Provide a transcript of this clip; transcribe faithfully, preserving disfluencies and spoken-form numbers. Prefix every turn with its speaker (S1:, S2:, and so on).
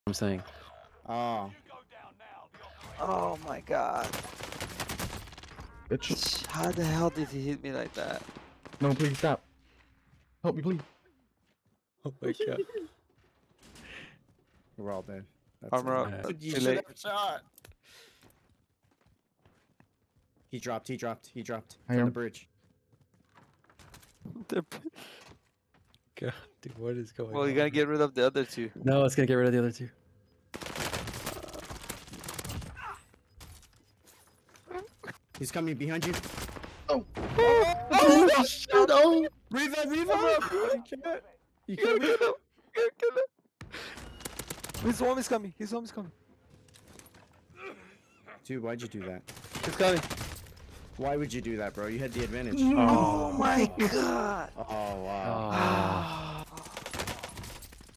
S1: I'm saying.
S2: Oh.
S3: Oh my god.
S4: Bitch.
S3: How the hell did he hit me like that?
S4: No, please stop. Help me, please.
S3: Oh my god.
S2: We're all dead. That's
S3: Armor
S2: it.
S3: up.
S1: Yeah.
S3: That's
S2: You
S3: too
S2: should
S3: late.
S2: have shot. He dropped. He dropped. He dropped
S4: I
S2: from
S4: am.
S2: the bridge.
S3: They're- God, dude, what is going
S1: Well,
S3: on?
S1: you
S3: Well, you gotta get rid of the other two.
S1: No, it's gonna get rid of the other two.
S2: He's coming behind you.
S4: Oh.
S3: Oh, oh shit! Oh,
S2: Revive, revive! You can't. You
S3: you gotta
S2: can't.
S3: kill him. You gotta kill him. His home is coming. His home is coming.
S2: Dude, why'd you do that?
S3: He's coming.
S2: Why would you do that, bro? You had the advantage.
S3: Oh my god.
S2: Oh, wow.
S1: Oh.